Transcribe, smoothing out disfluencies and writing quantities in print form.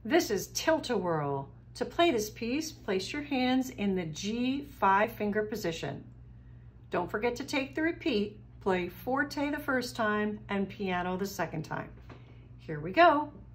This is Tilt-a-Whirl. To play this piece, place your hands in the G 5-finger position. Don't forget to take the repeat. Play forte the first time and piano the second time. Here we go.